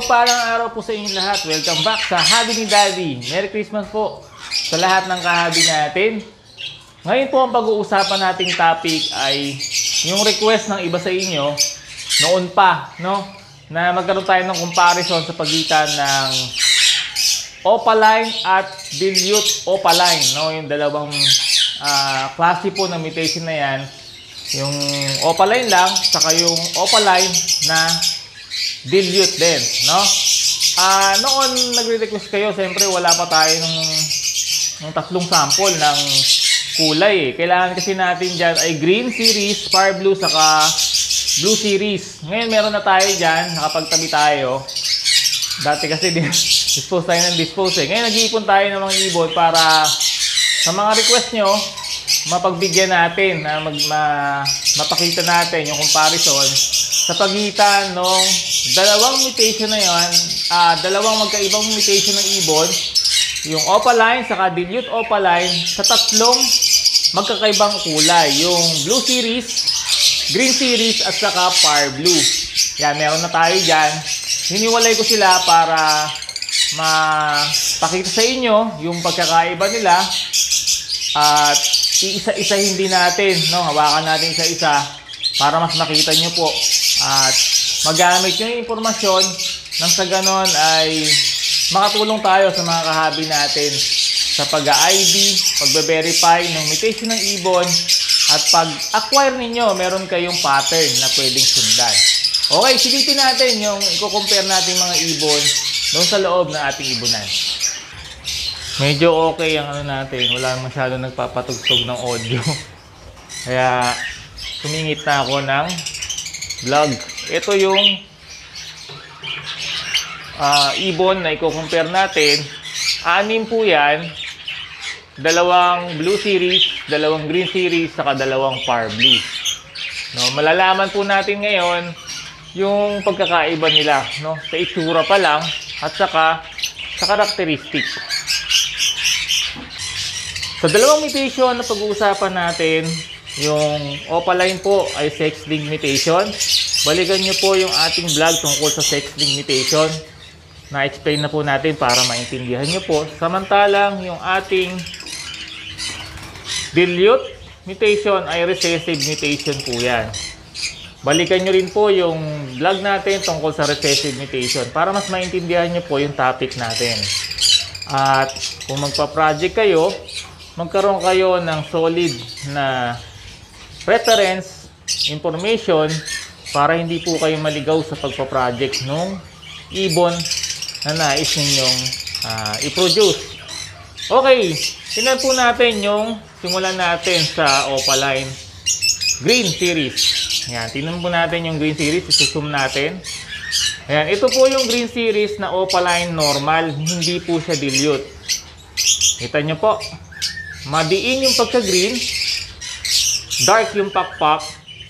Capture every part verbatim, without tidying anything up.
Mapagpalang araw po sa inyong lahat. Welcome back sa Hobby ni Daddy. Merry Christmas po sa lahat ng kahabi natin. Ngayon po ang pag-uusapan nating topic ay yung request ng iba sa inyo noon pa, no? Na magkaroon tayo ng comparison sa pagitan ng Opaline at Dilute Opaline, no? Yung dalawang uh, klase po ng mutation na yan. Yung Opaline lang, saka yung Opaline na Dilute din, no? Ah, uh, noon nagre-request kayo, siyempre wala pa tayo ng, ng tatlong sample ng kulay. Eh. Kailangan kasi natin diyan ay green series, fire blue, saka blue series. Ngayon meron na tayo diyan, nakapagtabi tayo. Dati kasi dispose tayo ng dispose. Eh. Ngayon nag-iipon tayo ng mga ibon para sa mga request nyo, mapagbigyan natin, na mag, ma, mapakita natin yung comparison sa pagitan ng dalawang mutation na yun, uh, dalawang magkaibang mutation ng ibon, yung Opaline saka Dilute Opaline, sa tatlong magkakaibang kulay, yung Blue Series, Green Series, at saka Fire Blue. Yan, meron na tayo dyan. Hiniwalay ko sila para mapakita sa inyo yung pagkakaiba nila at iisa-isa hindi natin, no? Hawakan natin isa-isa para mas makita nyo po at magamit yung impormasyon nang sa ganon ay makatulong tayo sa mga kahabi natin sa pag-I D, pagbe-verify ng mutation ng ibon at pag-acquire ninyo, meron kayong pattern na pwedeng sundan. Okay, silipin natin yung i-compare natin mga ibon doon sa loob ng ating ibonan. Medyo okay ang ano natin, wala masyado nagpapatugtog ng audio. Kaya sumingit na ako ng vlog. Ito yung uh, ibon na i-compare natin. Anim po yan. Dalawang blue series, dalawang green series, saka dalawang fire blue. No, malalaman po natin ngayon yung pagkakaiba nila, no? Sa itsura pa lang at saka sa karakteristik. Sa dalawang mutation na pag-uusapan natin, yung Opaline po ay sex-linked mutation. Balikan nyo po yung ating vlog tungkol sa sex-linked mutation. Na-explain na po natin para maintindihan nyo po. Samantalang yung ating Dilute mutation ay recessive mutation po yan. Balikan nyo rin po yung vlog natin tungkol sa recessive mutation para mas maintindihan nyo po yung topic natin. At kung magpa-project kayo, magkaroon kayo ng solid na reference information para hindi po kayo maligaw sa pagpa-project ng ibon na nais ninyong uh, i-produce. Okay, tingnan po natin yung simulan natin sa Opaline Green Series. Ayan, tingnan po natin yung Green Series, isusum natin. Ayan, ito po yung Green Series na Opaline normal, hindi po siya dilute. Kita nyo po, madiin yung pagka-green, dark yung pakpak.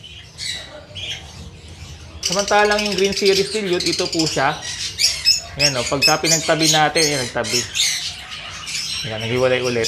Samantalang yung Green Series Dilute, ito po siya. Ayan o, pagka pinagtabi natin, ayan, nagtabi. Ayan, naghiwalay ulit.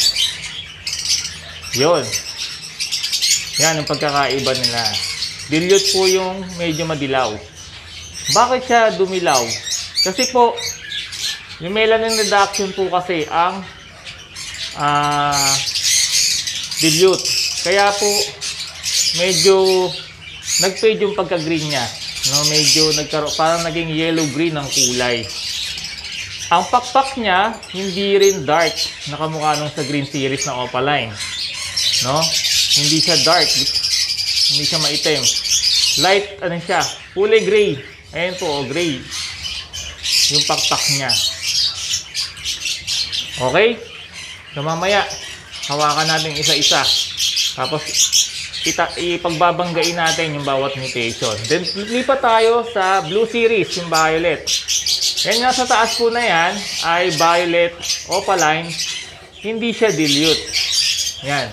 Yun. Yan yung pagkakaiba nila. Dilute po yung medyo madilaw. Bakit siya dumilaw? Kasi po, yung melanin reduction po kasi ang uh, dilute. Kaya po, medyo nag-fade yung pagka-green niya. No, medyo nagkaroon, parang naging yellow-green ang kulay. Ang pakpak niya, hindi rin dark, nakamukha nung sa Green Series na Opaline. No? Hindi siya dark, hindi siya maitim. Light, ano siya, kulay gray. Ayan po, oh, gray. Yung pakpak niya. Okay? So mamaya, hawakan natin isa-isa. Tapos, Ita, ipagbabanggain natin yung bawat mutation. Then, lipat tayo sa Blue Series, yung violet. Yan nga sa taas po na yan, ay violet Opaline. Hindi siya dilute. Yan.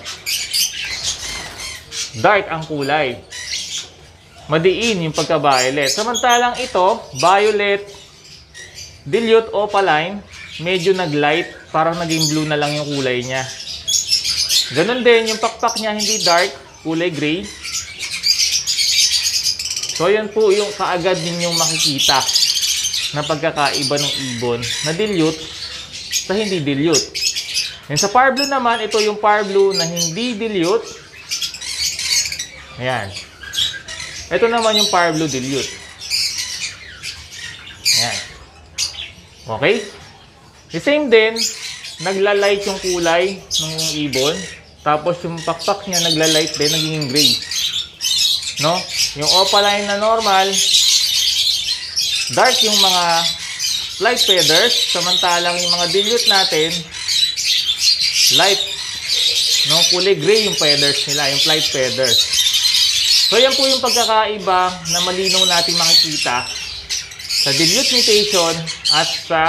Dark ang kulay. Madiin yung pagka-violet. Samantalang ito, violet Dilute Opaline, medyo nag-light. Parang naging blue na lang yung kulay niya. Ganun din, yung pakpak niya hindi dark, kulay gray. So yan po yung kaagad ninyong makikita na pagkakaiba ng ibon na dilute sa hindi dilute. And sa Power Blue naman, ito yung Power Blue na hindi dilute. Ayan. Ito naman yung Power Blue dilute. Ayan. Okay? The same din, nagla-light yung kulay ng ibon. Tapos yung pakpak niya nagla-light din, naging gray. No? Yung opaline na normal, dark yung mga light feathers. Samantalang yung mga dilute natin, light. No? Kulay gray yung feathers nila, yung flight feathers. So yan po yung pagkakaiba na malinaw natin makikita sa dilute mutation at sa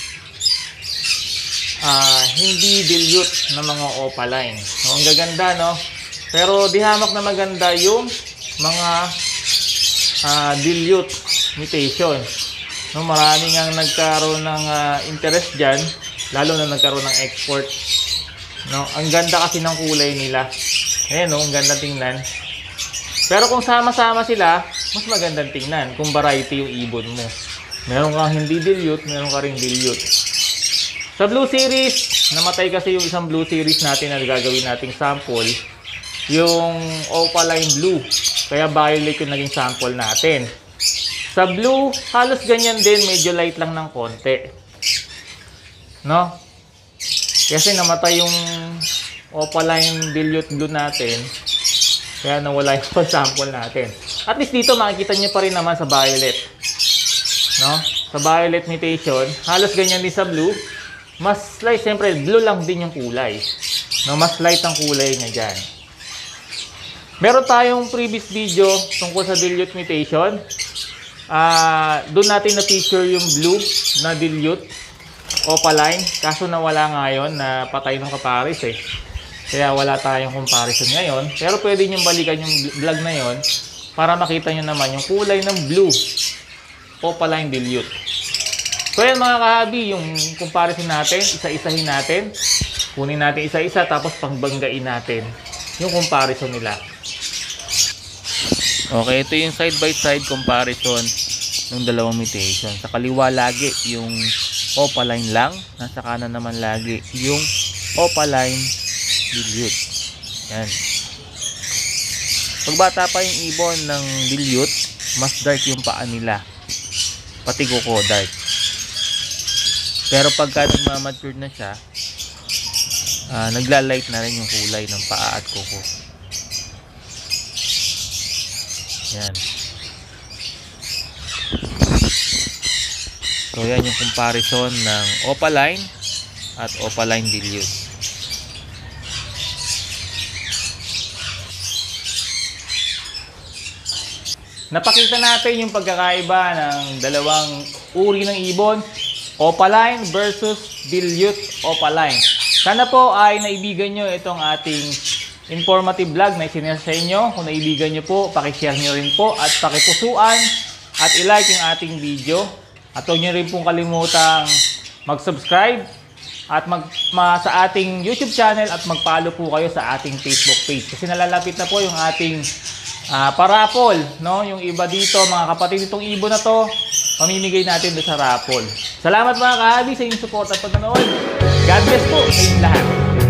uh, hindi dilute na mga opaline. No, ang gaganda, no? Pero di hamak na maganda yung mga uh, dilute mutation. No, marami nga nagkaroon ng uh, interest dyan, lalo na nagkaroon ng export. No, ang ganda kasi ng kulay nila. Ayan, no, ang ganda tingnan. Pero kung sama-sama sila, mas magandang tingnan kung variety yung ibon mo. Meron kang hindi dilute, meron ka ring dilute. Sa Blue Series, namatay kasi yung isang Blue Series natin na gagawin nating sample, yung opaline blue. Kaya violet yung naging sample natin. Sa blue, halos ganyan din, medyo light lang ng konti. No? Kasi namatay yung opaline dilute blue natin. Kaya nawala yung sample natin. At least dito makikita nyo pa rin naman sa violet. No? Sa violet mutation, halos ganyan din sa blue. Mas light, siyempre blue lang din yung kulay. No? Mas light ang kulay niya dyan. Meron tayong previous video tungkol sa dilute mutation. Uh, doon natin na-feature yung blue na dilute opaline. Kaso nawala ngayon na patay ng kaparis eh. Kaya wala tayong comparison ngayon. Pero pwede nyo balikan yung vlog na yon para makita nyo naman yung kulay ng blue opaline dilute. So yan mga kahabi, yung comparison natin, isa-isahin natin. Kunin natin isa-isa tapos pangbanggain natin yung comparison nila. Okay, ito yung side-by-side comparison ng dalawang mutation. Sa kaliwa lagi yung opaline lang. Nasa kanan naman lagi yung opaline dilute. Yan. Pagbata pa yung ibon ng dilute, mas dark yung paa nila. Pati kuko dark. Pero pagka nagmamature na siya, uh, nagla-light na rin yung kulay ng paa at kuko. Yan. So yan yung comparison ng opaline at opaline dilute. Napakita natin yung pagkakaiba ng dalawang uri ng ibon, opaline versus dilute opaline. Sana po ay naibigan nyo itong ating informative vlog na isinasa sa inyo. Kung naibigan nyo po, pakishare nyo rin po at pakipusuan at ilike yung ating video. At huwag nyo rin pong kalimutang mag-subscribe at mag, ma, sa ating YouTube channel at mag-follow po kayo sa ating Facebook page. Kasi nalalapit na po yung ating uh, parapol. No? Yung iba dito, mga kapatid, itong ibon na to, mamimigay natin doon sa raffle. Salamat mga kahabi sa inyong support at pagkanood. God bless po sa inyong lahat.